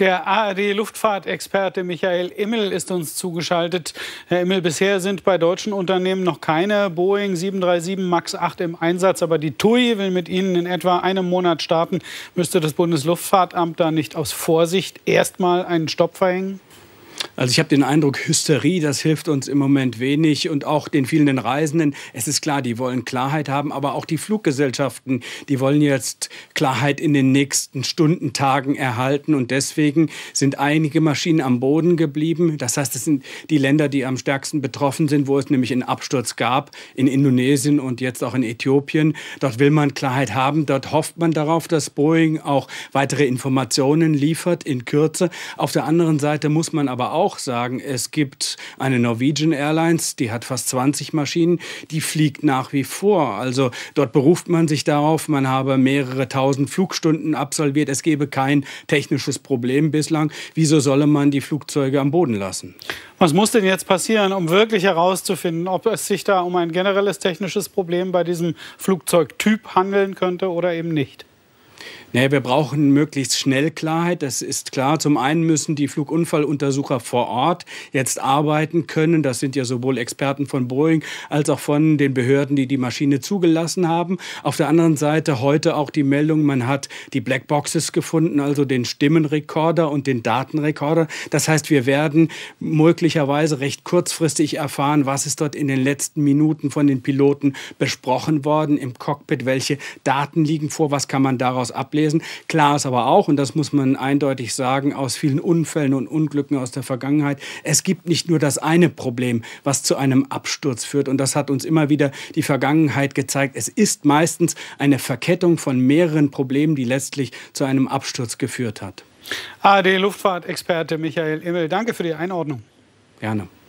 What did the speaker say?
Der ARD-Luftfahrtexperte Michael Immel ist uns zugeschaltet. Herr Immel, bisher sind bei deutschen Unternehmen noch keine Boeing 737 MAX 8 im Einsatz, aber die TUI will mit Ihnen in etwa einem Monat starten. Müsste das Bundesluftfahrtamt da nicht aus Vorsicht erstmal einen Stopp verhängen? Also ich habe den Eindruck, Hysterie, das hilft uns im Moment wenig und auch den vielen Reisenden. Es ist klar, die wollen Klarheit haben, aber auch die Fluggesellschaften, die wollen jetzt Klarheit in den nächsten Stunden, Tagen erhalten und deswegen sind einige Maschinen am Boden geblieben. Das heißt, es sind die Länder, die am stärksten betroffen sind, wo es nämlich einen Absturz gab, in Indonesien und jetzt auch in Äthiopien. Dort will man Klarheit haben, dort hofft man darauf, dass Boeing auch weitere Informationen liefert in Kürze. Auf der anderen Seite muss man aber auch sagen, es gibt eine Norwegian Airlines, die hat fast 20 Maschinen, die fliegt nach wie vor. Also dort beruft man sich darauf, man habe mehrere tausend Flugstunden absolviert, es gebe kein technisches Problem bislang. Wieso solle man die Flugzeuge am Boden lassen? Was muss denn jetzt passieren, um wirklich herauszufinden, ob es sich da um ein generelles technisches Problem bei diesem Flugzeugtyp handeln könnte oder eben nicht? Naja, wir brauchen möglichst schnell Klarheit, das ist klar. Zum einen müssen die Flugunfalluntersucher vor Ort jetzt arbeiten können. Das sind ja sowohl Experten von Boeing als auch von den Behörden, die die Maschine zugelassen haben. Auf der anderen Seite heute auch die Meldung, man hat die Blackboxes gefunden, also den Stimmenrekorder und den Datenrekorder. Das heißt, wir werden möglicherweise recht kurzfristig erfahren, was ist dort in den letzten Minuten von den Piloten besprochen worden im Cockpit, welche Daten liegen vor, was kann man daraus ablesen. Klar ist aber auch, und das muss man eindeutig sagen, aus vielen Unfällen und Unglücken aus der Vergangenheit, es gibt nicht nur das eine Problem, was zu einem Absturz führt. Und das hat uns immer wieder die Vergangenheit gezeigt. Es ist meistens eine Verkettung von mehreren Problemen, die letztlich zu einem Absturz geführt hat. ARD-Luftfahrtexperte Michael Immel, danke für die Einordnung. Gerne.